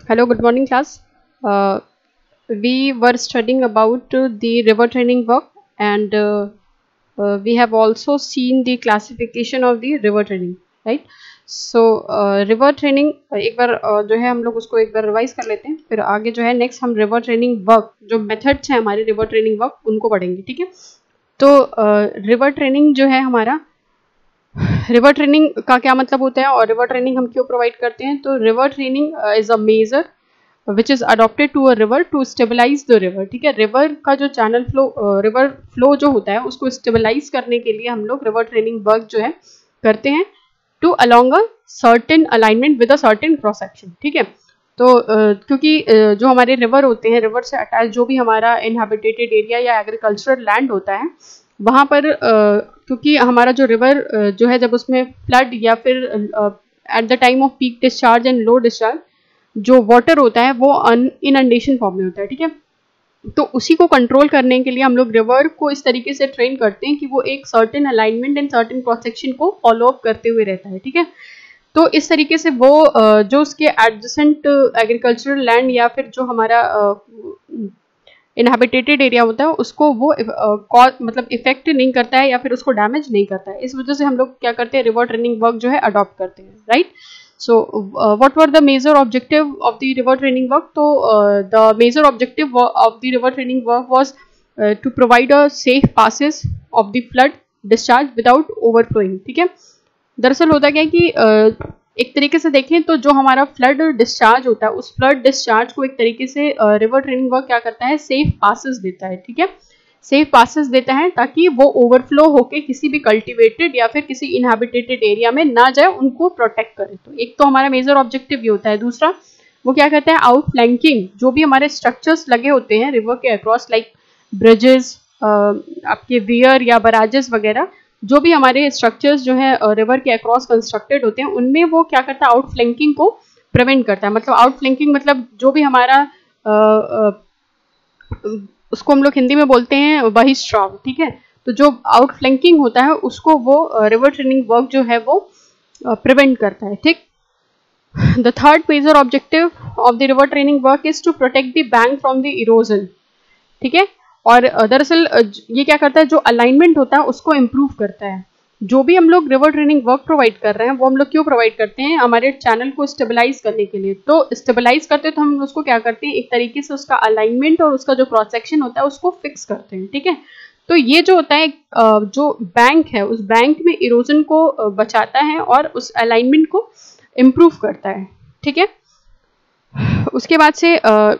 Hello, good morning, class. We were studying about the river training work, and we have also seen the classification of the river training, right? So river training एक बार जो है हम लोग उसको एक बार revise कर लेते हैं, फिर आगे जो है नेक्स्ट हम रिवर ट्रेनिंग वर्क जो मेथड्स हैं हमारे रिवर ट्रेनिंग वर्क उनको पढ़ेंगे, ठीक है। तो रिवर ट्रेनिंग जो है हमारा, रिवर ट्रेनिंग का क्या मतलब होता है और रिवर ट्रेनिंग हम क्यों प्रोवाइड करते हैं। तो river training is a measure which is adopted to a river to stabilise the river, ठीक है। रिवर का जो चैनल फ्लो, रिवर फ्लो जो होता है उसको स्टेबलाइज करने के लिए हम लोग रिवर ट्रेनिंग वर्क जो है करते हैं to along a certain alignment with a certain cross section, ठीक है। तो क्योंकि जो हमारे रिवर होते हैं, रिवर से अटैच जो भी हमारा इनहैबिटेटेड एरिया या एग्रीकल्चरल लैंड होता है वहाँ पर क्योंकि हमारा जो रिवर जो है जब उसमें फ्लड या फिर at the time of peak discharge and low discharge जो वाटर होता है वो इनंडेशन फॉर्म में होता है, ठीक है। तो उसी को कंट्रोल करने के लिए हम लोग रिवर को इस तरीके से ट्रेन करते हैं कि वो एक certain alignment and certain cross section को फॉलो अप करते हुए रहता है, ठीक है। तो इस तरीके से वो जो उसके एडजेसेंट एग्रीकल्चरल लैंड या फिर जो हमारा इनहैबिटेटेड एरिया होता है उसको वो मतलब इफेक्ट नहीं करता है या फिर उसको डैमेज नहीं करता है। इस वजह से हम लोग क्या करते हैं, रिवर ट्रेनिंग वर्क जो है अडॉप्ट करते हैं, right. So what were the major objective of the river training work? So the major objective of the river training work was to provide a safe passes of the flood discharge without overflowing, ठीक है। दरअसल होता क्या है कि एक तरीके से देखें तो जो हमारा फ्लड डिस्चार्ज होता है उस फ्लड डिस्चार्ज को एक तरीके से रिवर ट्रेनिंग वर्क क्या करता है, सेफ पासेस देता है, ठीक है। सेफ पासेस देता है ताकि वो ओवरफ्लो होके किसी भी कल्टीवेटेड या फिर किसी इनहैबिटेटेड एरिया में ना जाए, उनको प्रोटेक्ट करे। तो एक तो हमारा मेजर ऑब्जेक्टिव ये होता है। दूसरा वो क्या कहते हैं, आउट फ्लैंकिंग, जो भी हमारे स्ट्रक्चर्स लगे होते हैं रिवर के अक्रॉस लाइक ब्रिजेस, आपके वियर या बराजेस वगैरह, जो भी हमारे स्ट्रक्चर्स जो है रिवर के अक्रॉस कंस्ट्रक्टेड होते हैं उनमें वो क्या करता है, आउट फ्लैंकिंग को प्रिवेंट करता है। मतलब आउट फ्लैंकिंग मतलब जो भी हमारा उसको हम लोग हिंदी में बोलते हैं बहिस्त्राव, ठीक है। तो जो आउट फ्लैंकिंग होता है उसको वो रिवर ट्रेनिंग वर्क जो है वो प्रिवेंट करता है, ठीक। The third major objective of the river training work is to protect the bank from the erosion, ठीक है। और दरअसल ये क्या करता है, जो अलाइनमेंट होता है उसको इम्प्रूव करता है। जो भी हम लोग रिवर ट्रेनिंग वर्क प्रोवाइड कर रहे हैं वो हम लोग क्यों प्रोवाइड करते हैं, हमारे चैनल को स्टेबलाइज करने के लिए। तो स्टेबलाइज करते हैं तो हम उसको क्या करते हैं, एक तरीके से उसका अलाइनमेंट और उसका जो क्रॉस सेक्शन होता है उसको फिक्स करते हैं, ठीक है। तो ये जो होता है जो बैंक है उस बैंक में इरोजन को बचाता है और उस अलाइनमेंट को इम्प्रूव करता है, ठीक है। उसके बाद से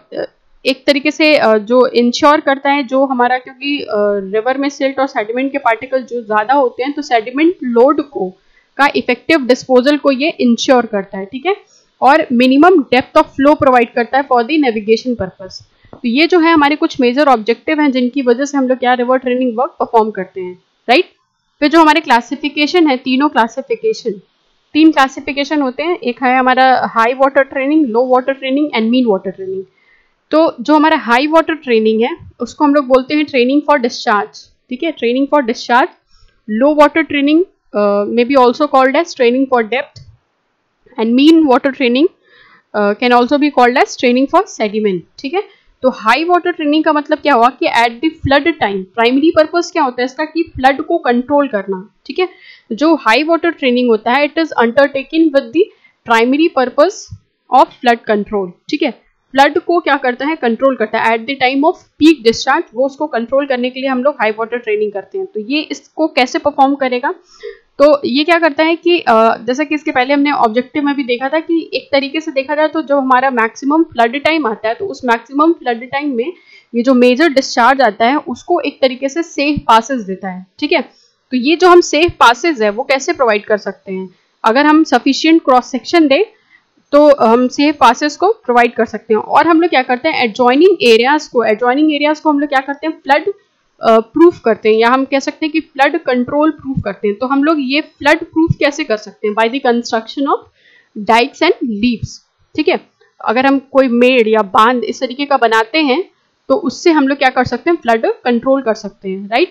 एक तरीके से जो इंश्योर करता है जो हमारा, क्योंकि रिवर में सिल्ट और सेडिमेंट के पार्टिकल जो ज़्यादा होते हैं तो सेडिमेंट लोड को का इफेक्टिव डिस्पोजल को ये इंश्योर करता है, ठीक है। और minimum depth of flow provide करता है फॉर द नेविगेशन पर्पस। तो ये जो है हमारे कुछ मेजर ऑब्जेक्टिव हैं जिनकी वजह से हम लोग क्या रिवर ट्रेनिंग वर्क परफॉर्म करते हैं, राइट। फिर जो हमारे क्लासिफिकेशन है, तीनों क्लासिफिकेशन, 3 क्लासिफिकेशन होते हैं। एक है हमारा high water training, low water training and mean water training. तो जो हमारा हाई वाटर ट्रेनिंग है उसको हम लोग बोलते हैं ट्रेनिंग फॉर डिस्चार्ज, ठीक है, training for discharge. Low water training may be also called as training for depth and mean water training can also be called as training for sediment, ठीक है। तो हाई वाटर ट्रेनिंग का मतलब क्या हुआ कि at the flood time, primary purpose क्या होता है इसका कि फ्लड को कंट्रोल करना, ठीक है। जो हाई वाटर ट्रेनिंग होता है it is undertaken with the primary purpose of flood control, ठीक है। फ्लड को क्या करता है, कंट्रोल करता है at the time of peak discharge, वो उसको कंट्रोल करने के लिए हम लोग हाई वाटर ट्रेनिंग करते हैं। तो ये इसको कैसे परफॉर्म करेगा, तो ये क्या करता है कि जैसा कि इसके पहले हमने ऑब्जेक्टिव में भी देखा था कि एक तरीके से देखा जाए तो जो हमारा मैक्सिमम फ्लड टाइम आता है तो उस मैक्सिमम फ्लड टाइम में ये जो मेजर डिस्चार्ज आता है उसको एक तरीके से सेफ पासेस देता है, ठीक है। तो ये जो हम सेफ पासेस है वो कैसे प्रोवाइड कर सकते हैं, अगर हम सफिशिएंट क्रॉस सेक्शन दें तो हम सेफ पासेस को प्रोवाइड कर सकते हैं। और हम लोग क्या करते हैं, एडजॉइनिंग एरियाज को हम लोग क्या करते हैं, फ्लड प्रूफ करते हैं, या हम कह सकते हैं कि फ्लड कंट्रोल प्रूफ करते हैं। तो हम लोग ये फ्लड प्रूफ कैसे कर सकते हैं, by the construction of dikes and levees, ठीक है। अगर हम कोई मेड़ या बांध इस तरीके का बनाते हैं तो उससे हम लोग क्या कर सकते हैं, फ्लड कंट्रोल कर सकते हैं, राइट।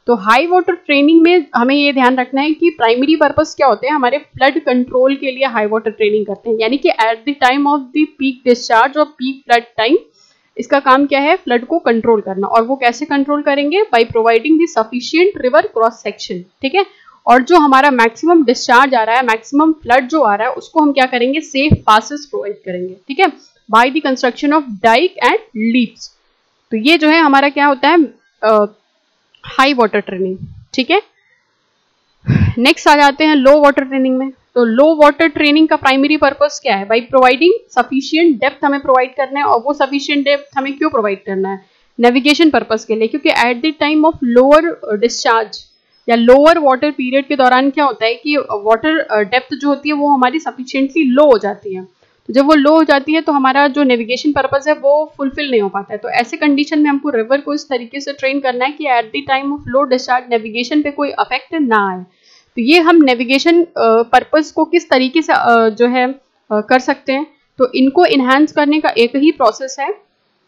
तो हाई वाटर ट्रेनिंग में हमें ये ध्यान रखना है कि प्राइमरी पर्पस क्या होते हैं, हमारे फ्लड कंट्रोल के लिए हाई वाटर ट्रेनिंग करते हैं, यानी कि at the time of the peak discharge और पीक फ्लड टाइम इसका काम क्या है, फ्लड को कंट्रोल करना। और वो कैसे कंट्रोल करेंगे, by providing the sufficient river cross section, ठीक है। और जो हमारा मैक्सिमम डिस्चार्ज आ रहा है, मैक्सिमम फ्लड जो आ रहा है, उसको हम क्या करेंगे, सेफ पासेस प्रोवाइड करेंगे, ठीक है, by the construction of dike and levees. तो ये जो है हमारा क्या होता है, हाई वाटर ट्रेनिंग, ठीक है। नेक्स्ट आ जाते हैं लो वाटर ट्रेनिंग में। तो लो वाटर ट्रेनिंग का प्राइमरी पर्पस क्या है, बाय प्रोवाइडिंग सफिशिएंट डेप्थ हमें प्रोवाइड करना है। और वो सफिशिएंट डेप्थ हमें क्यों प्रोवाइड करना है, नेविगेशन पर्पस के लिए, क्योंकि at the time of lower discharge या लोअर वाटर पीरियड के दौरान क्या होता है कि वाटर डेप्थ जो होती है वो हमारी सफिशिएंटली लो हो जाती है। तो जब वो लो हो जाती है तो हमारा जो नेविगेशन पर्पस है वो फुलफिल नहीं हो पाता है। तो ऐसे कंडीशन में हमको रिवर को इस तरीके से ट्रेन करना है कि at the time of low discharge navigation पे कोई अफेक्ट ना आए। तो ये हम नेविगेशन पर्पस को किस तरीके से जो है कर सकते हैं, तो इनको इन्हांस करने का एक ही प्रोसेस है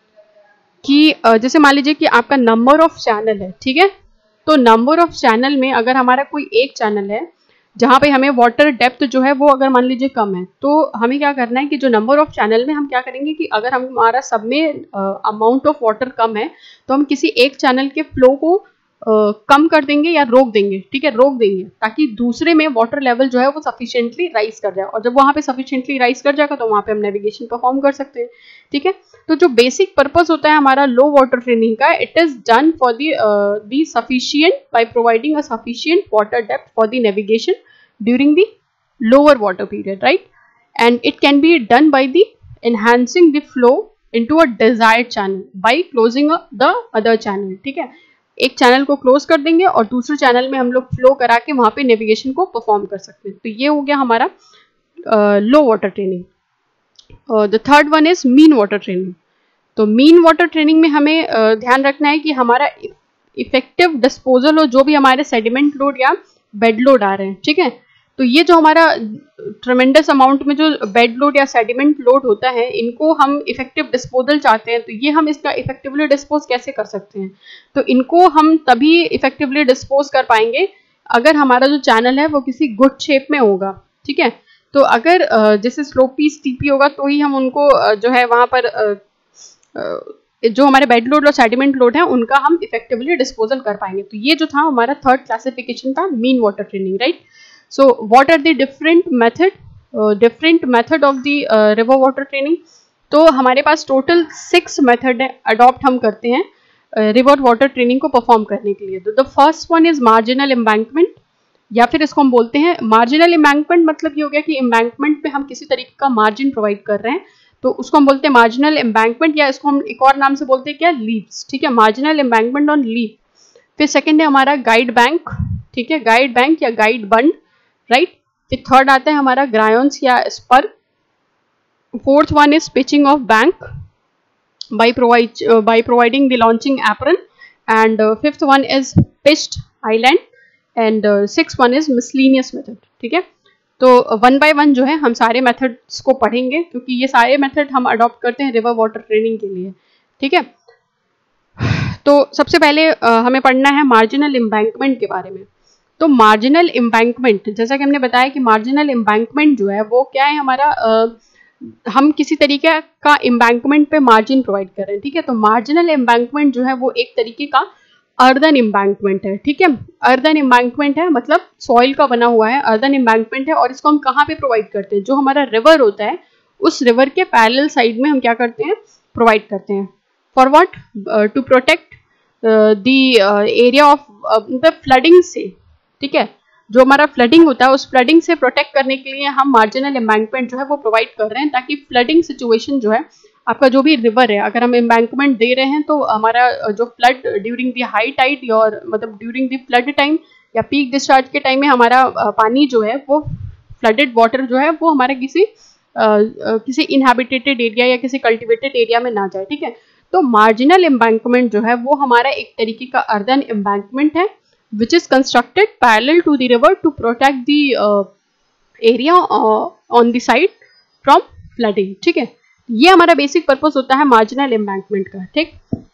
कि जैसे मान लीजिए कि आपका नंबर ऑफ चैनल है, ठीक है। तो नंबर ऑफ चैनल में अगर हमारा कोई एक चैनल है जहाँ पे हमें वाटर डेप्थ जो है वो अगर मान लीजिए कम है, तो हमें क्या करना है कि जो नंबर ऑफ चैनल में हम क्या करेंगे कि अगर हमारा सब में अमाउंट ऑफ वाटर कम है तो हम किसी एक चैनल के फ्लो को कम कर देंगे या रोक देंगे, ठीक है, रोक देंगे, ताकि दूसरे में वाटर लेवल जो है वो सफिशिएंटली राइज कर जाए। और जब वहाँ पे सफिशिएंटली राइज कर जाएगा तो वहाँ पे हम नेविगेशन परफॉर्म कर सकते हैं, ठीक है। तो जो बेसिक पर्पस होता है हमारा लो वाटर ट्रेनिंग का, it is done for the sufficient by providing a sufficient water depth for the navigation during the lower water period, right. And it can be done by the enhancing the flow into a desired channel by closing the other channel, ठीक है। एक channel को close कर देंगे और दूसरे channel में हम लोग फ्लो करा के वहां पे नेविगेशन को परफॉर्म कर सकते हैं। तो ये हो गया हमारा low water training. The third one is mean water training. तो मीन वाटर ट्रेनिंग में हमें ध्यान रखना है कि हमारा इफेक्टिव डिस्पोजल और जो भी हमारे सेडिमेंट लोड या बेड लोड आ रहे हैं, ठीक है। तो ये जो हमारा ट्रेमेंडस अमाउंट में जो बेड लोड या सेडिमेंट लोड होता है, इनको हम इफेक्टिव डिस्पोजल चाहते हैं। तो ये हम इसका इफेक्टिवली डिस्पोज कैसे कर सकते हैं, तो इनको हम तभी इफेक्टिवली डिस्पोज कर पाएंगे अगर हमारा जो चैनल है वो किसी गुड शेप में होगा, ठीक है। तो अगर जैसे स्लोपी स्टीपी होगा तो ही हम उनको जो है वहाँ पर जो हमारे बेड लोड और सेडिमेंट लोड है उनका हम इफेक्टिवली डिस्पोजल कर पाएंगे। तो ये जो था हमारा थर्ड क्लासिफिकेशन था mean water training, right. So what are the different method of the river water training? तो हमारे पास टोटल 6 मेथड अडॉप्ट हम करते हैं रिवर वाटर ट्रेनिंग को परफॉर्म करने के लिए। तो the first one is marginal embankment, या फिर इसको हम बोलते हैं मार्जिनल एम्बैंकमेंट। मतलब ये हो गया कि एम्बैंकमेंट पे हम किसी तरीके का मार्जिन प्रोवाइड कर रहे हैं, तो उसको हम बोलते हैं मार्जिनल एम्बैंकमेंट, या इसको हम एक और नाम से बोलते हैं क्या, लीव्स, ठीक है, मार्जिनल एम्बैंकमेंट ऑन लीव। फिर सेकेंड है हमारा गाइड बैंक, ठीक है, गाइड बैंक या गाइड बंड, राइट। फिर थर्ड आता है हमारा ग्रायोन्स या spur. Fourth one is pitching of bank by providing the launching apron, and fifth one is pitched island, and sixth one is miscellaneous method, ठीक है। तो one by one जो है हम सारे मेथड्स को पढ़ेंगे, क्योंकि ये सारे मेथड हम अडॉप्ट करते हैं रिवर वाटर ट्रेनिंग के लिए, ठीक है। तो सबसे पहले हमें पढ़ना है मार्जिनल एम्बैंकमेंट के बारे में। तो मार्जिनल एम्बैंकमेंट, जैसा कि हमने बताया कि मार्जिनल एम्बैंकमेंट जो है वो क्या है हमारा, हम किसी तरीके का एम्बैंकमेंट पे मार्जिन प्रोवाइड कर रहे हैं, ठीक है। तो मार्जिनल एम्बैंकमेंट जो है वो एक तरीके का अर्दन एम्बैंकमेंट है, ठीक है। अर्दन एम्बैंकमेंट है मतलब सॉइल का बना हुआ है, अर्दन एम्बैंकमेंट है। और इसको हम कहाँ पे प्रोवाइड करते हैं, जो हमारा रिवर होता है उस रिवर के पैरेलल साइड में हम क्या करते हैं, प्रोवाइड करते हैं। For what, to protect the area of the flooding से, ठीक है। जो हमारा फ्लडिंग होता है उस फ्लडिंग से प्रोटेक्ट करने के लिए हम मार्जिनल एम्बैंकमेंट जो है वो प्रोवाइड कर रहे हैं, ताकि फ्लडिंग सिचुएशन जो है आपका जो भी रिवर है, अगर हम एम्बैंकमेंट दे रहे हैं तो हमारा जो flood during the high tide और मतलब ड्यूरिंग द फ्लड टाइम या पीक डिस्चार्ज के टाइम में हमारा पानी जो है वो फ्लडेड वाटर जो है वो हमारे किसी इनहैबिटेटेड एरिया या किसी कल्टिवेटेड एरिया में ना जाए, ठीक है। तो मार्जिनल एम्बैंकमेंट जो है वो हमारा एक तरीके का अर्दन एम्बैंकमेंट है, which is constructed parallel to the river to protect the area on the side from flooding, ठीक है। ये हमारा बेसिक पर्पस होता है मार्जिनल एम्बैंकमेंट का, ठीक।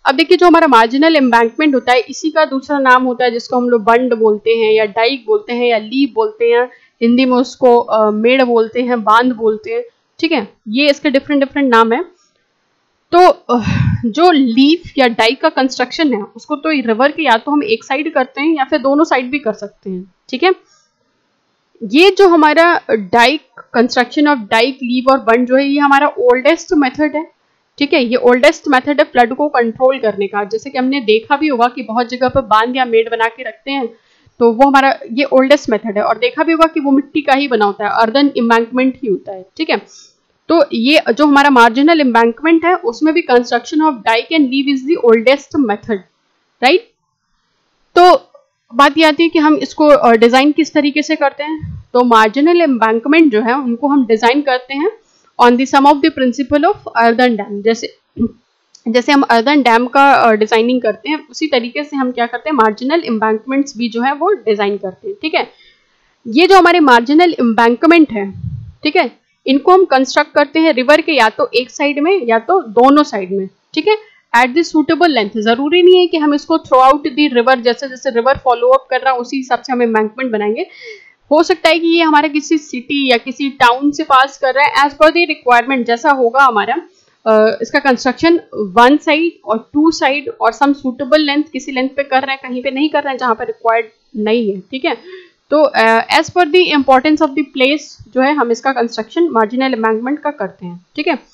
अब देखिए जो हमारा मार्जिनल एम्बैंकमेंट होता है इसी का दूसरा नाम होता है जिसको हम लोग बंड बोलते हैं या डाइक बोलते हैं या लीव बोलते हैं, हिंदी में उसको मेड़ बोलते हैं, बांध बोलते हैं, ठीक है, ये इसके डिफरेंट नाम है। तो जो लीव या डाइक का कंस्ट्रक्शन है उसको तो रिवर के या तो हम एक साइड करते हैं या फिर दोनों साइड भी कर सकते हैं, ठीक है। ये जो हमारा dike construction of dike, levee और बंड जो है ये हमारा ओल्डेस्ट मेथड है, ठीक है। ये ओल्डेस्ट मेथड है फ्लड को कंट्रोल करने का। जैसे कि हमने देखा भी होगा कि बहुत जगह पर बांध या मेड बना के रखते हैं, तो वो हमारा ये ओल्डेस्ट मेथड है। और देखा भी होगा कि वो मिट्टी का ही बना होता है, अर्दन एम्बैंकमेंट ही होता है, ठीक है। तो ये जो हमारा मार्जिनल एम्बैंकमेंट है उसमें भी construction of dike and levee is the oldest method, right. तो बात ये आती है कि हम इसको डिजाइन किस तरीके से करते हैं। तो मार्जिनल एम्बैंकमेंट जो है उनको हम डिजाइन करते हैं on the some of the principle of earthen dam. जैसे हम अर्दन डैम का डिजाइनिंग करते हैं उसी तरीके से हम क्या करते हैं मार्जिनल एम्बैंकमेंट्स भी जो है वो डिजाइन करते हैं, ठीक है। ये जो हमारे मार्जिनल एम्बैंकमेंट है, ठीक है, इनको हम कंस्ट्रक्ट करते हैं रिवर के या तो एक साइड में या तो दोनों साइड में, ठीक है, एट द सूटेबल लेंथ। जरूरी नहीं है कि हम इसको थ्रू आउट द रिवर, जैसे जैसे रिवर फॉलो अप कर रहा है उसी हिसाब से हम एम्बैंकमेंट बनाएंगे। हो सकता है कि ये हमारे किसी सिटी या किसी टाउन से पास कर रहा है, एज पर द रिक्वायरमेंट जैसा होगा हमारा इसका कंस्ट्रक्शन, वन साइड और टू साइड और सम सूटेबल लेंथ, किसी लेंथ पे कर रहे हैं, कहीं पे नहीं कर रहे हैं जहां पर रिक्वायर्ड नहीं है, ठीक है। तो as per the importance of the place जो है हम इसका कंस्ट्रक्शन मार्जिनल एम्बैंकमेंट का करते हैं, ठीक है।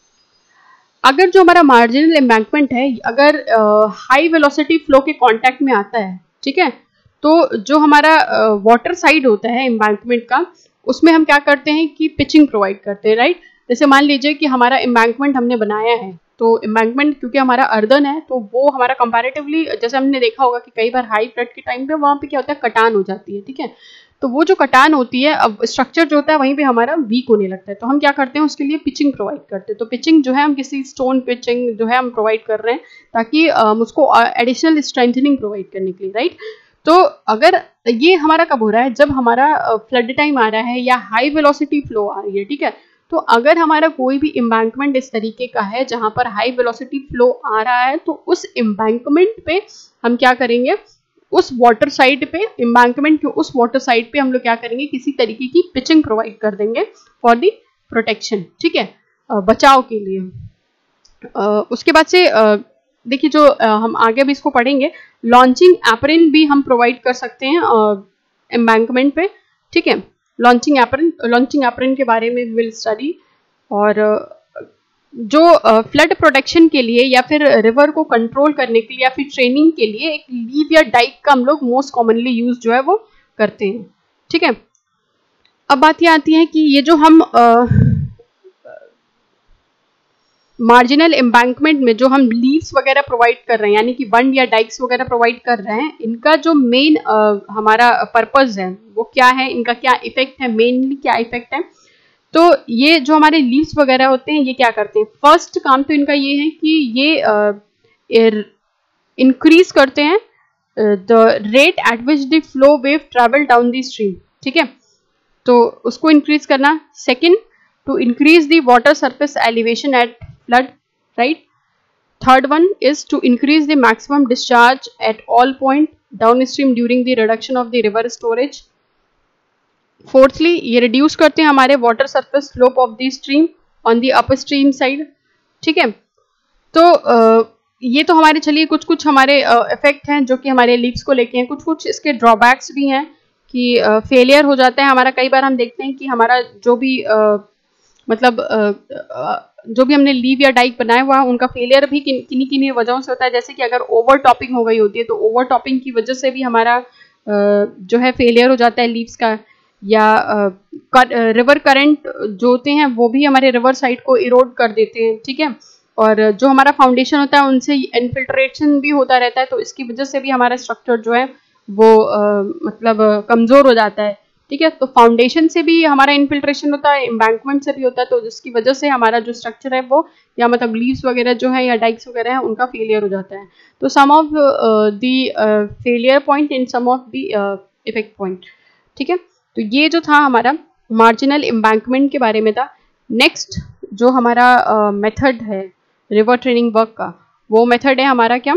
अगर जो हमारा मार्जिनल एम्बैंकमेंट है अगर हाई वेलोसिटी फ्लो के कांटेक्ट में आता है, ठीक है, तो जो हमारा वाटर साइड होता है एम्बैंकमेंट का उसमें हम क्या करते हैं कि पिचिंग प्रोवाइड करते हैं, राइट। जैसे मान लीजिए कि हमारा एम्बैंकमेंट हमने बनाया है, तो एम्बैंकमेंट क्योंकि हमारा अर्दन है तो वो हमारा कंपैरेटिवली, जैसे हमने देखा होगा कि कई बार हाई फ्लड के टाइम पे वहाँ पे क्या होता है कटान हो जाती है, ठीक है। तो वो जो कटान होती है, अब स्ट्रक्चर जो होता है वहीं पे हमारा वीक होने लगता है, तो हम क्या करते हैं उसके लिए पिचिंग प्रोवाइड करते हैं। तो पिचिंग जो है हम किसी स्टोन पिचिंग जो है हम प्रोवाइड कर रहे हैं ताकि उसको एडिशनल स्ट्रेंथनिंग प्रोवाइड करने के लिए, राइट। तो अगर ये हमारा कब हो रहा है, जब हमारा फ्लड टाइम आ रहा है या हाई वेलोसिटी फ्लो आ रही है, ठीक है। तो अगर हमारा कोई भी एम्बैंकमेंट इस तरीके का है जहां पर हाई वेलोसिटी फ्लो आ रहा है, तो उस एम्बैंकमेंट पे हम क्या करेंगे, उस वाटर साइड पे, एम्बैंकमेंट के उस वाटर साइड पे हम लोग क्या करेंगे, किसी तरीके की पिचिंग प्रोवाइड कर देंगे फॉर दी प्रोटेक्शन, ठीक है, बचाव के लिए। उसके बाद से देखिए जो हम आगे भी इसको पढ़ेंगे, लॉन्चिंग एप्रन भी हम प्रोवाइड कर सकते हैं एम्बैंकमेंट पे, ठीक है। लॉन्चिंग एप्रन के बारे में विल स्टडी। और जो फ्लड प्रोटेक्शन के लिए या फिर रिवर को कंट्रोल करने के लिए या फिर ट्रेनिंग के लिए एक लीव या डाइक का हम लोग मोस्ट कॉमनली यूज जो है वो करते हैं, ठीक है। अब बात ये आती है कि ये जो हम मार्जिनल एम्बैंकमेंट में जो हम लीव्स वगैरह प्रोवाइड कर रहे हैं, यानी कि बंड या डाइक्स वगैरह प्रोवाइड कर रहे हैं, इनका जो मेन हमारा पर्पस है वो क्या है, इनका क्या इफेक्ट है, मेनली क्या इफेक्ट है। तो ये जो हमारे लीव्स वगैरह होते हैं ये क्या करते हैं, फर्स्ट काम तो इनका ये है कि ये इंक्रीज करते हैं the rate at which the flow wave travel down the stream, ठीक है, तो उसको इंक्रीज करना। Second, to increase the water surface elevation at flood, right. Third one is to increase the maximum discharge at all point downstream during the reduction of the river storage. Fourthly, ये reduce करते हैं हमारे water surface slope of the stream on the upper stream side, ठीक है। तो ये तो हमारे चलिए कुछ कुछ हमारे इफेक्ट हैं जो कि हमारे लीव्स को लेके हैं। कुछ कुछ इसके ड्रॉबैक्स भी हैं कि फेलियर हो जाता है हमारा। कई बार हम देखते हैं कि हमारा जो भी मतलब जो भी हमने लीव या डाइक बनाया हुआ है उनका फेलियर भी किन्हीं किन्हीं वजहों से होता है। जैसे कि अगर ओवर टॉपिंग हो गई होती है तो ओवर टॉपिंग की वजह से भी हमारा जो है फेलियर हो जाता है लीव्स का, या रिवर करंट जो होते हैं वो भी हमारे रिवर साइड को इरोड कर देते हैं, ठीक है। और जो हमारा फाउंडेशन होता है उनसे इन्फिल्ट्रेशन भी होता रहता है, तो इसकी वजह से भी हमारा स्ट्रक्चर जो है वो मतलब कमज़ोर हो जाता है, ठीक है। तो फाउंडेशन से भी हमारा इन्फिल्ट्रेशन होता है, एम्बैंकमेंट से भी होता है, तो जिसकी वजह से हमारा जो स्ट्रक्चर है वो, या मतलब लीव्स वगैरह जो है या डाइक्स वगैरह है उनका फेलियर हो जाता है। तो some of the failure point in some of the effect point, ठीक है। तो ये जो था हमारा मार्जिनल एम्बैंकमेंट के बारे में था। नेक्स्ट जो हमारा मेथड है रिवर ट्रेनिंग वर्क का वो मेथड है हमारा क्या,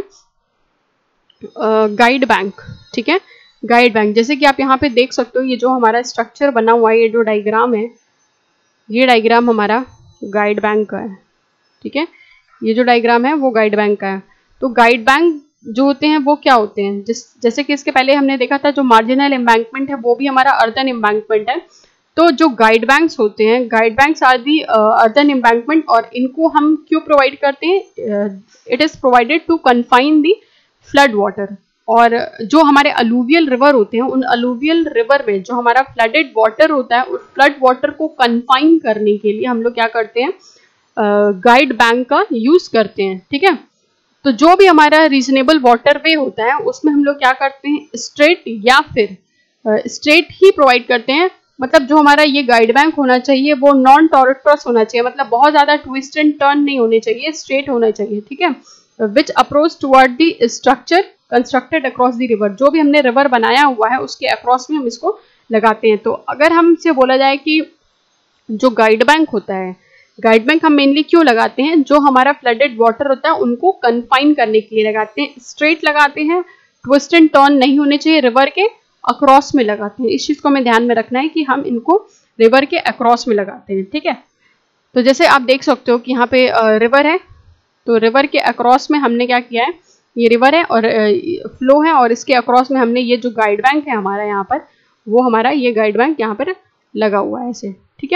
गाइड बैंक, ठीक है, गाइड बैंक। जैसे कि आप यहाँ पे देख सकते हो, ये जो हमारा स्ट्रक्चर बना हुआ है, ये जो डायग्राम है, ये डायग्राम हमारा गाइड बैंक का है, ठीक है, ये जो डायग्राम है वो गाइड बैंक का है। तो गाइड बैंक जो होते हैं वो क्या होते हैं, जैसे कि इसके पहले हमने देखा था जो मार्जिनल एम्बैंकमेंट है वो भी हमारा अर्थन एम्बैंकमेंट है। तो जो गाइड बैंक्स होते हैं, guide banks are the earthen embankment, और इनको हम क्यों प्रोवाइड करते हैं, it is provided to confine the flood water. और जो हमारे अलूवियल रिवर होते हैं, उन अलूवियल रिवर में जो हमारा फ्लडेड वाटर होता है, उस फ्लड वाटर को कन्फाइन करने के लिए हम लोग क्या करते हैं, गाइड बैंक का यूज करते हैं, ठीक है। तो जो भी हमारा रीजनेबल वाटर वे होता है उसमें हम लोग क्या करते हैं, स्ट्रेट या फिर स्ट्रेट ही प्रोवाइड करते हैं। मतलब जो हमारा ये गाइड बैंक होना चाहिए वो नॉन टॉरटस होना चाहिए, मतलब बहुत ज्यादा ट्विस्ट एंड टर्न नहीं होने चाहिए, स्ट्रेट होना चाहिए, ठीक है। Which approach toward the structure constructed across the river, जो भी हमने रिवर बनाया हुआ है उसके अक्रॉस में हम इसको लगाते हैं। तो अगर हमसे बोला जाए कि जो गाइड बैंक होता है, गाइड बैंक हम मेनली क्यों लगाते हैं, जो हमारा फ्लडेड वाटर होता है उनको कन्फाइन करने के लिए लगाते हैं, स्ट्रेट लगाते हैं, ट्विस्ट एंड टर्न नहीं होने चाहिए, रिवर के अक्रॉस में लगाते हैं। इस चीज को हमें ध्यान में रखना है कि हम इनको रिवर के अक्रॉस में लगाते हैं, ठीक है। तो जैसे आप देख सकते हो कि यहाँ पे रिवर है, तो रिवर के अक्रॉस में हमने क्या किया है, ये रिवर है और फ्लो है, और इसके अक्रॉस में हमने ये जो गाइड बैंक है हमारा यहाँ पर, वो हमारा ये गाइड बैंक यहाँ पर लगा हुआ है ऐसे, ठीक है।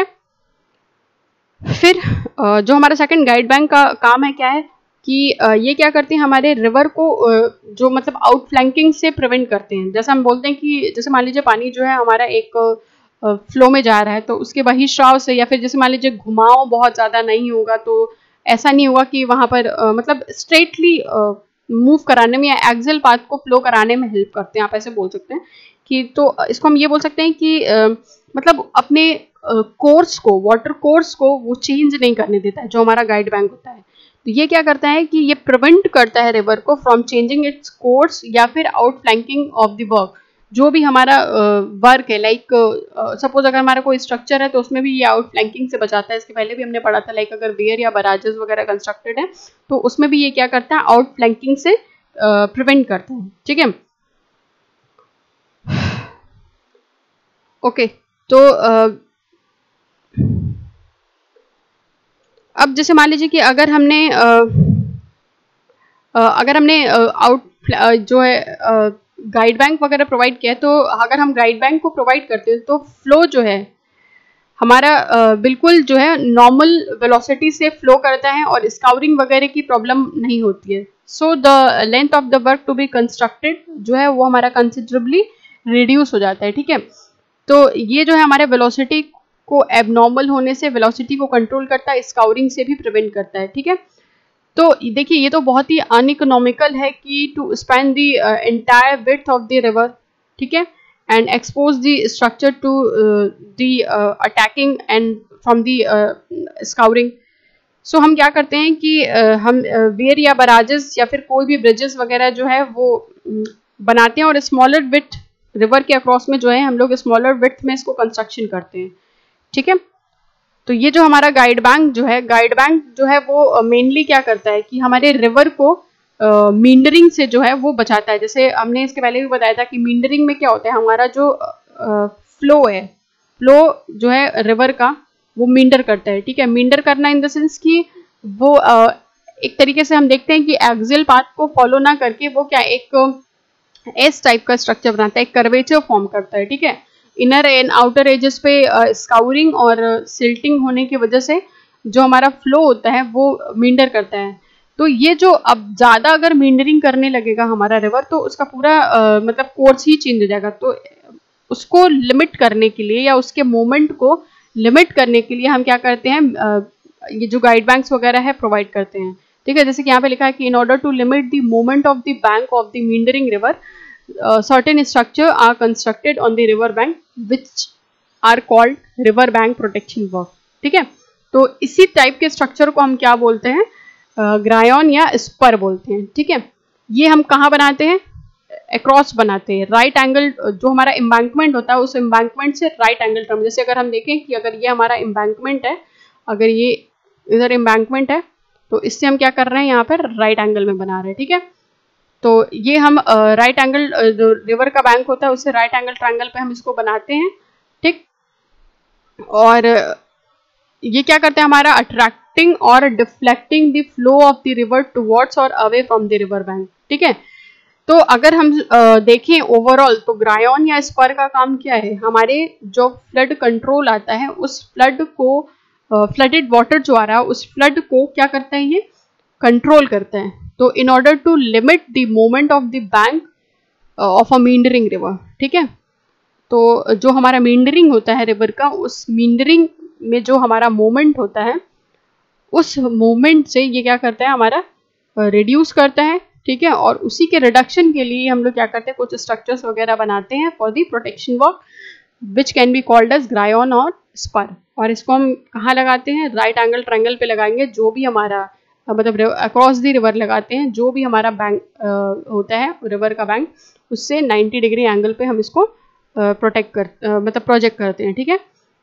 फिर जो हमारा सेकंड गाइड बैंक का काम है क्या है कि ये क्या करते हैं, हमारे रिवर को जो मतलब आउटफ्लैंकिंग से प्रिवेंट करते हैं। जैसे हम बोलते हैं कि जैसे मान लीजिए पानी जो है हमारा एक फ्लो में जा रहा है, तो उसके बहिर्स्राव से, या फिर जैसे मान लीजिए घुमाव बहुत ज़्यादा नहीं होगा, तो ऐसा नहीं होगा कि वहाँ पर मतलब स्ट्रेटली मूव कराने में या एक्सियल पाथ को फ्लो कराने में हेल्प करते हैं, आप ऐसे बोल सकते हैं कि। तो इसको हम ये बोल सकते हैं कि मतलब अपने कोर्स को, वाटर कोर्स को वो चेंज नहीं करने देता है जो हमारा गाइड बैंक होता है। तो ये क्या करता है कि ये प्रिवेंट करता है रिवर को फ्रॉम चेंजिंग इट्स कोर्स या फिर आउटफ्लैंकिंग ऑफ द वर्क। जो भी हमारा वर्क है, लाइक सपोज अगर हमारा कोई स्ट्रक्चर है तो उसमें भी ये आउटफ्लैंकिंग से बचाता है। इसके पहले भी हमने पढ़ा था, लाइक अगर वेयर या बराजेस वगैरह कंस्ट्रक्टेड है तो उसमें भी ये क्या करता है, आउटफ्लैंकिंग से प्रिवेंट करता है, ठीक है। ओके, तो अब जैसे मान लीजिए कि अगर हमने जो है गाइड बैंक वगैरह प्रोवाइड किया है, तो अगर हम गाइड बैंक को प्रोवाइड करते हैं तो फ्लो जो है हमारा बिल्कुल जो है नॉर्मल वेलोसिटी से फ्लो करता है और स्काउरिंग वगैरह की प्रॉब्लम नहीं होती है। So the length of the work to be constructed जो है वो हमारा कंसिडरेबली रिड्यूस हो जाता है, ठीक है। तो ये जो है हमारे वेलोसिटी को एबनॉर्मल होने से वेलोसिटी को कंट्रोल करता है, स्काउरिंग से भी प्रिवेंट करता है, ठीक है। तो देखिए ये तो बहुत ही अनइकोनॉमिकल है कि to span the entire width of the river, ठीक है, and expose the structure to the attacking and from the scouring. So हम क्या करते हैं कि हम वेयर या बराजेस या फिर कोई भी ब्रिजेस वगैरह जो है वो बनाते हैं और स्मॉलर विड्थ रिवर के अक्रॉस में जो है हम लोग स्मॉलर विड्थ में इसको कंस्ट्रक्शन करते हैं, ठीक है। तो ये जो हमारा गाइड बैंक जो है वो मेनली क्या करता है कि हमारे रिवर को मींडरिंग से जो है वो बचाता है। जैसे हमने इसके पहले भी बताया था कि मींडरिंग में क्या होता है, हमारा जो फ्लो जो है रिवर का वो मींडर करता है, ठीक है। मींडर करना इन द सेंस कि वो एक तरीके से हम देखते हैं कि एक्सियल पाथ को फॉलो ना करके वो क्या एक एस टाइप का स्ट्रक्चर बनाता है, एक कर्वेचर फॉर्म करता है, ठीक है। इनर एंड आउटर एजेस पे स्काउरिंग और सिल्टिंग होने की वजह से जो हमारा फ्लो होता है वो मींडर करता है। तो ये जो अब ज़्यादा अगर मींडरिंग करने लगेगा हमारा रिवर तो उसका पूरा मतलब कोर्स ही चेंज हो जाएगा। तो उसको लिमिट करने के लिए या उसके मूवमेंट को लिमिट करने के लिए हम क्या करते हैं, ये जो गाइड बैंक्स वगैरह है प्रोवाइड करते हैं, ठीक है। जैसे कि यहाँ पे लिखा है कि in order to limit the movement of the bank of the meandering river certain structure are constructed on the river bank which are called river bank protection work, ठीक है। तो इसी टाइप के स्ट्रक्चर को हम क्या बोलते हैं, ग्रायन या स्पर बोलते हैं, ठीक है। ये हम कहाँ बनाते हैं, अक्रॉस बनाते हैं। राइट एंगल जो हमारा एम्बैंकमेंट होता है उस एम्बैंकमेंट से राइट एंगल टर्म, जैसे अगर हम देखें कि अगर ये हमारा एम्बैंकमेंट है, अगर ये इधर एम्बैंकमेंट है तो इससे हम क्या कर रहे हैं, यहाँ पर राइट एंगल में बना रहे हैं, ठीक है। तो ये हम राइट एंगल जो रिवर का बैंक होता है उससे राइट एंगल ट्रायंगल पे हम इसको बनाते हैं, ठीक। और ये क्या करते हैं, हमारा अट्रैक्टिंग और deflecting the flow of the river towards और away from the river bank, ठीक है। तो अगर हम देखें ओवरऑल तो ग्रायोन या स्पर का काम क्या है, हमारे जो फ्लड कंट्रोल आता है उस फ्लड को फ्लडेड वाटर जो आ रहा है उस फ्लड को क्या करता है, ये कंट्रोल करता है। तो in order to limit the movement of the bank of a meandering river, ठीक है। तो जो हमारा मींडरिंग होता है रिवर का, उस मींडरिंग में जो हमारा मूवमेंट होता है उस मूवमेंट से ये क्या करता है, हमारा रिड्यूस करता है, ठीक है। और उसी के रिडक्शन के लिए हम लोग क्या करते हैं, कुछ स्ट्रक्चर्स वगैरह बनाते हैं for the protection work which can be called as groyne और स्पर। और इसको हम कहाँ लगाते हैं, राइट एंगल ट्रायंगल पे लगाएंगे, जो भी हमारा मतलब अक्रॉस दी रिवर लगाते हैं, जो भी हमारा बैंक होता है रिवर का बैंक, उससे 90 डिग्री एंगल पे हम इसको मतलब प्रोजेक्ट करते हैं, ठीक है।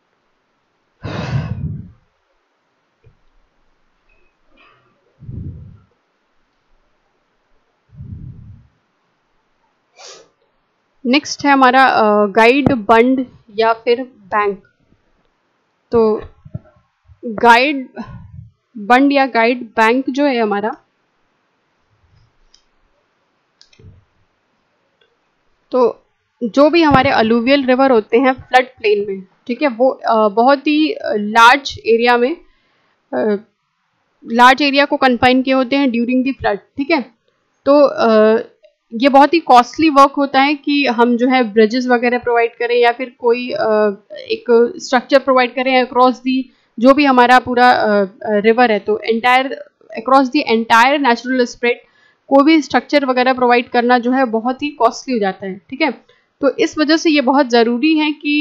नेक्स्ट है हमारा गाइड बंड या फिर बैंक। तो गाइड बंड या गाइड बैंक जो है हमारा, तो जो भी हमारे अलुवियल रिवर होते हैं फ्लड प्लेन में, ठीक है, वो बहुत ही लार्ज एरिया को कन्फाइन किए होते हैं ड्यूरिंग द फ्लड, ठीक है। तो ये बहुत ही कॉस्टली वर्क होता है कि हम जो है ब्रिजेस वगैरह प्रोवाइड करें या फिर कोई एक स्ट्रक्चर प्रोवाइड करें अक्रॉस दी जो भी हमारा पूरा रिवर है। तो entire across the entire natural spread कोई भी स्ट्रक्चर वगैरह प्रोवाइड करना जो है बहुत ही कॉस्टली हो जाता है, ठीक है। तो इस वजह से ये बहुत ज़रूरी है कि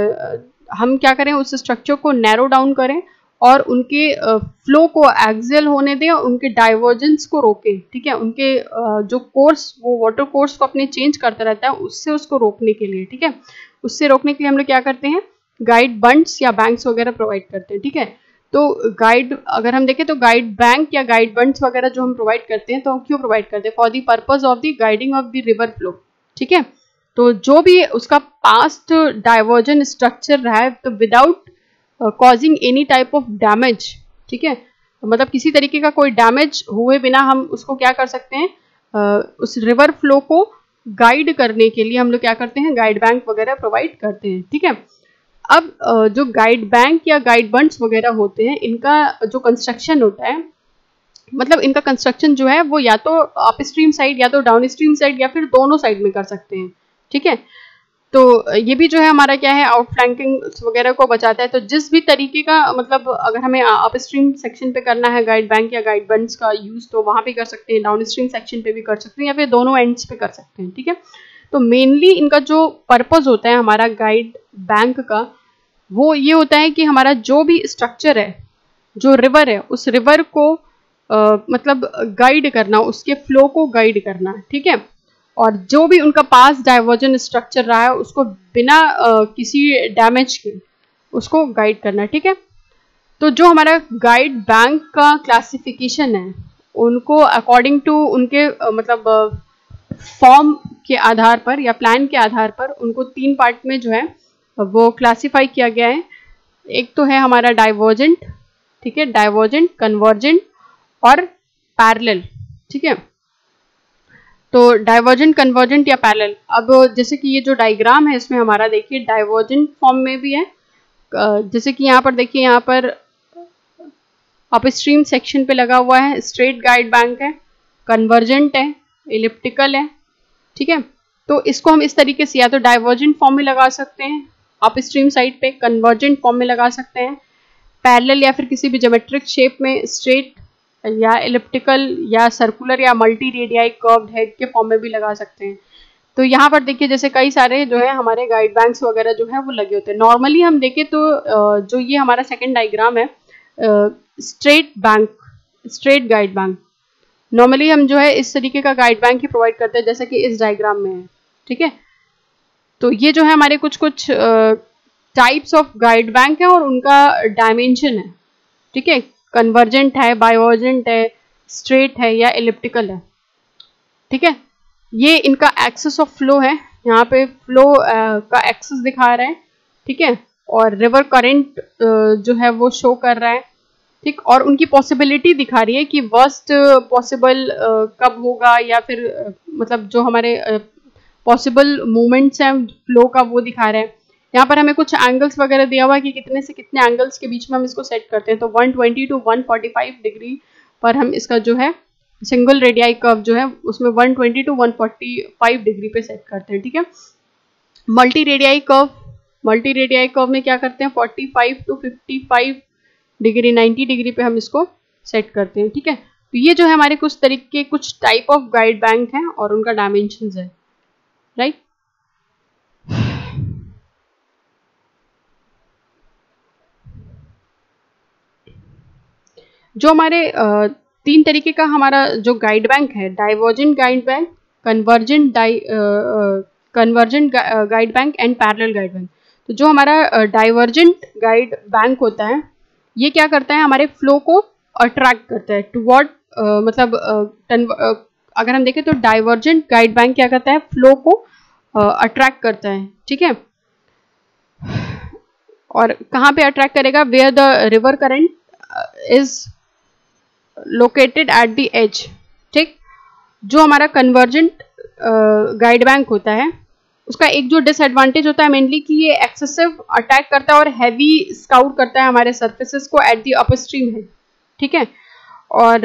हम क्या करें, उस स्ट्रक्चर को नैरो डाउन करें और उनके फ्लो को एक्सियल होने दें और उनके डाइवर्जेंस को रोकें, ठीक है। उनके जो कोर्स, वो वाटर कोर्स को अपने चेंज करता रहता है, उससे उसको रोकने के लिए, ठीक है, उससे रोकने के लिए हम लोग क्या करते हैं, गाइड बंड्स या बैंक्स वगैरह प्रोवाइड करते हैं, ठीक है। तो गाइड अगर हम देखें तो गाइड बैंक या गाइड बंड्स वगैरह जो हम प्रोवाइड करते हैं, तो हम क्यों प्रोवाइड करते हैं, for the purpose of the guiding of the river flow, ठीक है। तो जो भी उसका पास्ट डाइवर्जन स्ट्रक्चर रहा है, तो without causing any type of damage, ठीक है, मतलब किसी तरीके का कोई डैमेज हुए बिना हम उसको क्या कर सकते हैं, उस रिवर फ्लो को गाइड करने के लिए हम लोग क्या करते हैं, गाइड बैंक वगैरह प्रोवाइड करते हैं, ठीक है। अब जो गाइड बैंक या गाइड बंड्स वगैरह होते हैं, इनका जो कंस्ट्रक्शन होता है, मतलब इनका कंस्ट्रक्शन जो है वो या तो अप स्ट्रीम साइड या तो डाउन स्ट्रीम साइड या फिर दोनों साइड में कर सकते हैं, ठीक है। तो ये भी जो है हमारा क्या है, आउट फ्लैंकिंग वगैरह को बचाता है। तो जिस भी तरीके का मतलब अगर हमें अप स्ट्रीम सेक्शन पे करना है गाइड बैंक या गाइड बंड्स का यूज़, तो वहाँ पे कर सकते हैं, डाउन स्ट्रीम सेक्शन पे भी कर सकते हैं या फिर दोनों एंड्स पे कर सकते हैं, ठीक है। तो मेनली इनका जो पर्पज़ होता है हमारा गाइड बैंक का, वो ये होता है कि हमारा जो भी स्ट्रक्चर है, जो रिवर है, उस रिवर को मतलब गाइड करना, उसके फ्लो को गाइड करना, ठीक है। और जो भी उनका पास डाइवर्जन स्ट्रक्चर रहा है उसको बिना किसी डैमेज के उसको गाइड करना, ठीक है। तो जो हमारा गाइड बैंक का क्लासिफिकेशन है, उनको अकॉर्डिंग टू उनके मतलब फॉर्म के आधार पर या प्लान के आधार पर उनको 3 पार्ट में जो है वो क्लासिफाई किया गया है। एक तो है हमारा डाइवर्जेंट, ठीक है, डाइवर्जेंट, कन्वर्जेंट और पैरेलल, ठीक है। तो डाइवर्जेंट, कन्वर्जेंट या पैरेलल, अब जैसे कि ये जो डायग्राम है इसमें हमारा देखिए डाइवर्जेंट फॉर्म में भी है, जैसे कि यहाँ पर देखिए, यहाँ पर अप स्ट्रीम सेक्शन पे लगा हुआ है स्ट्रेट गाइड बैंक है, कन्वर्जेंट है, इलिप्टिकल है, ठीक है। तो इसको हम इस तरीके से या तो डाइवर्जेंट फॉर्म में लगा सकते हैं अप स्ट्रीम साइड पे, कन्वर्जेंट फॉर्म में लगा सकते हैं, पैरेलल या फिर किसी भी ज्योमेट्रिक शेप में स्ट्रेट या इलिप्टिकल या सर्कुलर या मल्टी रेडियाई कर्व्ड हेड के फॉर्म में भी लगा सकते हैं। तो यहाँ पर देखिए जैसे कई सारे जो है हमारे गाइड बैंक्स वगैरह जो है वो लगे होते हैं। नॉर्मली हम देखें तो जो ये हमारा सेकंड डायग्राम है, straight bank, straight guide bank, normally हम जो है इस तरीके का गाइड बैंक ही प्रोवाइड करते हैं जैसे कि इस डायग्राम में है, ठीक है। तो ये जो है हमारे कुछ टाइप्स ऑफ गाइड बैंक है और उनका डायमेंशन है, ठीक है। कन्वर्जेंट है, बाइवर्जेंट है, स्ट्रेट है या एलिप्टिकल है। ठीक है, ये इनका एक्सिस ऑफ फ्लो है, यहाँ पे फ्लो का एक्सिस दिखा रहा है। ठीक है, और रिवर करंट जो है वो शो कर रहा है। ठीक, और उनकी पॉसिबिलिटी दिखा रही है कि वर्स्ट पॉसिबल कब होगा, या फिर मतलब जो हमारे पॉसिबल मूवमेंट्स हैं फ्लो का वो दिखा रहा है। यहाँ पर हमें कुछ एंगल्स वगैरह दिया हुआ है कि कितने से कितने एंगल्स के बीच में हम इसको सेट करते हैं। तो 120 to 145 डिग्री पर हम इसका जो है सिंगल रेडियाई कर्व जो है उसमें 120 to 145 डिग्री पे सेट करते हैं। ठीक है, मल्टी रेडियाई कर्व में क्या करते हैं 45 to 55 डिग्री 90 डिग्री पे हम इसको सेट करते हैं। ठीक है, तो ये जो है हमारे कुछ तरीके, कुछ टाइप ऑफ गाइड बैंक हैं और उनका डायमेंशंस है। राइट, जो हमारे तीन तरीके का हमारा जो गाइड बैंक है, divergent guide bank, convergent guide bank and parallel guide bank. तो जो हमारा डाइवर्जेंट गाइड बैंक होता है ये क्या करता है, हमारे फ्लो को अट्रैक्ट करता है टुवर्ड मतलब अगर हम देखें तो डाइवर्जेंट गाइड बैंक क्या करता है, फ्लो को अट्रैक्ट करता है। ठीक है, और कहाँ पे अट्रैक्ट करेगा, where the river current is located at the edge. ठीक, जो हमारा कन्वर्जेंट गाइड बैंक होता है उसका एक जो डिसएडवांटेज होता है मेनली कि ये एक्सेसिव अटैक करता है और हैवी स्काउट करता है हमारे सरफेसेस को एट द अपर स्ट्रीम है। ठीक है, और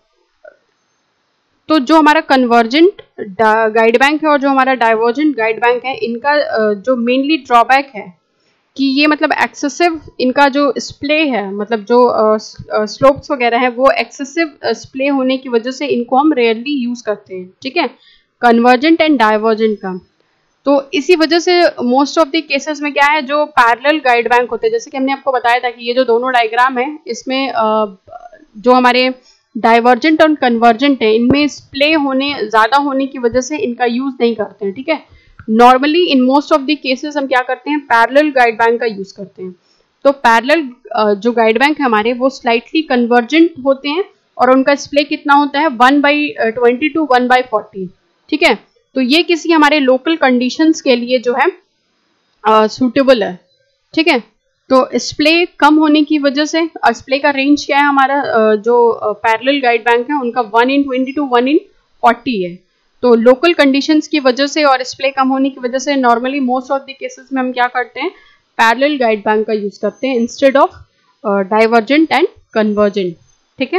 तो जो हमारा कन्वर्जेंट गाइड बैंक है और जो हमारा डाइवर्जेंट गाइड बैंक है, इनका जो मेनली ड्रॉबैक है कि ये मतलब एक्सेसिव इनका जो स्प्ले है, मतलब जो स्लोप्स वगैरह है वो एक्सेसिव स्प्ले होने की वजह से इनको हम रेयरली यूज करते हैं। ठीक है, कन्वर्जेंट एंड डाइवर्जेंट का। तो इसी वजह से मोस्ट ऑफ द केसेस में क्या है, जो पैरेलल गाइड बैंक होते हैं, जैसे कि हमने आपको बताया था कि ये जो दोनों डायग्राम है इसमें जो हमारे डाइवर्जेंट और कन्वर्जेंट है इनमें स्प्ले होने ज़्यादा होने की वजह से इनका यूज नहीं करते हैं। ठीक है, normally in most of the cases हम क्या करते हैं, पैरेलल गाइड बैंक का यूज करते हैं। तो पैरेलल जो गाइड बैंक है हमारे वो स्लाइटली कन्वर्जेंट होते हैं और उनका स्प्ले कितना होता है 1/20 to 1/40। ठीक है, तो ये किसी हमारे लोकल कंडीशंस के लिए जो है सूटेबल है। ठीक है, तो स्प्ले कम होने की वजह से स्प्ले का रेंज क्या है हमारा जो पैरेलल गाइड बैंक है उनका 1/20 to 1/40 है। तो लोकल कंडीशंस की वजह से और स्प्ले कम होने की वजह से normally most of the cases में हम क्या करते हैं, पैरेलल गाइड बैंक का यूज करते हैं instead of divergent and convergent. ठीक है,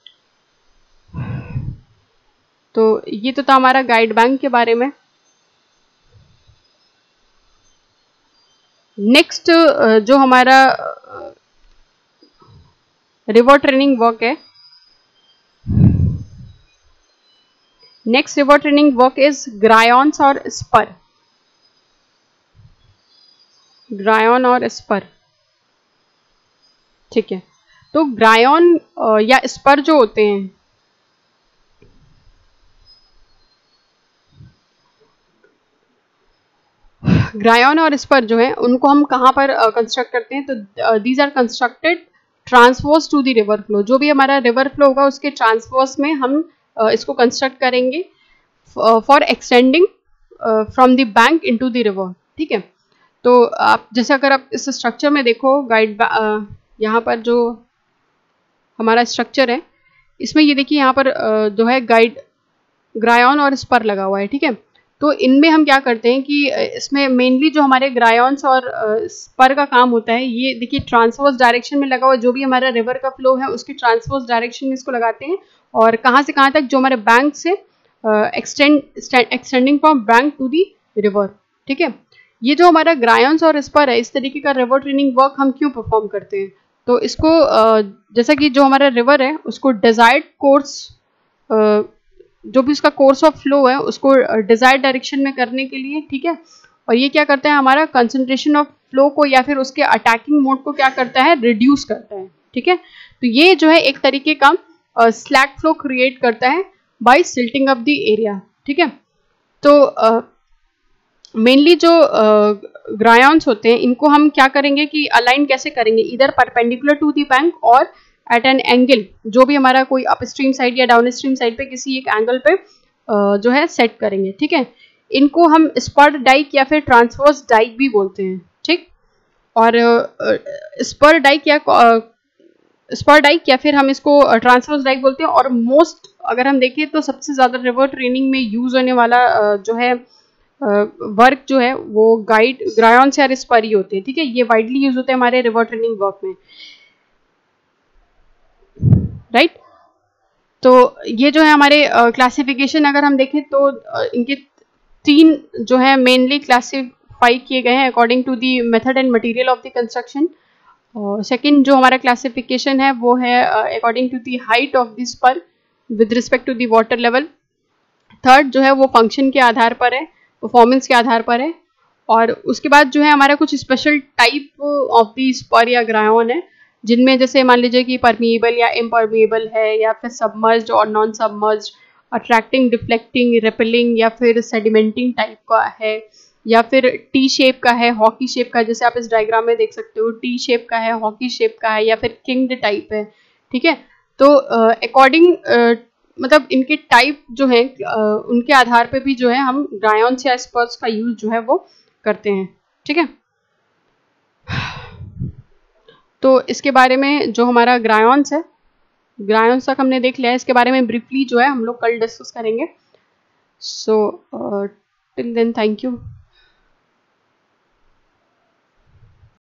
तो ये तो था हमारा गाइड बैंक के बारे में। नेक्स्ट जो हमारा रिवर ट्रेनिंग वर्क है, next river training work is groynes और स्पर। ग्रायॉन और स्पर। ठीक है, तो ग्रायॉन या स्पर जो होते हैं ग्रायॉन और स्पर जो है उनको हम कहाँ पर कंस्ट्रक्ट करते हैं, तो these are constructed transverse to the river flow. जो भी हमारा रिवर फ्लो होगा उसके ट्रांसवर्स में हम इसको कंस्ट्रक्ट करेंगे for extending from the bank into the river. ठीक है, तो आप जैसे अगर आप इस स्ट्रक्चर में देखो गाइड यहाँ पर जो हमारा स्ट्रक्चर है इसमें ये देखिए यहाँ पर जो है गाइड ग्रायॉन और स्पर लगा हुआ है। ठीक है, तो इनमें हम क्या करते हैं कि इसमें मेनली जो हमारे ग्रायॉन्स और स्पर का काम होता है, ये देखिए ट्रांसवर्स डायरेक्शन में लगा हुआ, जो भी हमारा रिवर का फ्लो है उसकी ट्रांसवर्स डायरेक्शन में इसको लगाते हैं और कहाँ से कहाँ तक, जो हमारे बैंक से extending from bank to the river. ठीक है, ये जो हमारा ग्रायॉन्स और स्पर है इस तरीके का रिवर ट्रेनिंग वर्क हम क्यों परफॉर्म करते हैं, तो इसको जैसा कि जो हमारा रिवर है उसको डिजायर्ड कोर्स, जो भी उसका कोर्स ऑफ फ्लो है उसको डिजायर्ड डायरेक्शन में करने के लिए। ठीक है, और ये क्या करता है, हमारा कंसंट्रेशन ऑफ फ्लो को या फिर उसके अटैकिंग मोड को क्या करता है, रिड्यूस करता है। ठीक है, तो ये जो है एक तरीके का स्लैक फ्लो क्रिएट करता है by silting up the area. ठीक है, तो मेनली जो ग्रायॉन्स होते हैं इनको हम क्या करेंगे कि अलाइन कैसे करेंगे, इधर परपेंडिकुलर टू द बैंक और एट एन एंगल, जो भी हमारा कोई अपस्ट्रीम साइड या डाउन स्ट्रीम साइड पे किसी एक एंगल पे जो है सेट करेंगे, ठीक है। इनको हम स्पर डाइक या फिर ट्रांसवर्स डाइक भी बोलते हैं, ठीक। और स्पर डाइक या फिर हम इसको ट्रांसवर्स डाइक बोलते हैं। और मोस्ट अगर हम देखें तो सबसे ज़्यादा रिवर ट्रेनिंग में यूज होने वाला जो है वर्क जो है वो ग्रायॉन्स या स्पर ही होते हैं, ठीक है। ये वाइडली यूज होते हैं हमारे रिवर ट्रेनिंग वर्क में, राइट। तो ये जो है हमारे क्लासिफिकेशन अगर हम देखें तो इनके 3 जो है मेनली क्लासिफाई किए गए हैं according to the method and material of the construction. Second जो हमारा क्लासिफिकेशन है वो है according to the height of the spur with respect to the water level. Third जो है वो फंक्शन के आधार पर है, परफॉर्मेंस के आधार पर है। और उसके बाद जो है हमारा कुछ special type of the spur या ग्रायन है, जिनमें जैसे मान लीजिए कि परमिएबल या इम्परमिएबल है, या फिर सबमर्ज्ड और non submerged, attracting, deflecting, repelling, या फिर सेडिमेंटिंग टाइप का है, या फिर टी शेप का है, हॉकी शेप का, जैसे आप इस डायग्राम में देख सकते हो टी शेप का है, हॉकी शेप का है, या फिर किंग्ड टाइप है, ठीक है। तो अकॉर्डिंग मतलब इनके टाइप जो है उनके आधार पे भी जो है हम ग्रायन्स या स्पर्स का यूज जो है वो करते हैं, ठीक है। तो इसके बारे में जो हमारा ग्रायन्स है, ग्रायन्स तक हमने देख लिया है, इसके बारे में ब्रीफली जो है हम लोग कल डिस्कस करेंगे। So till then thank you.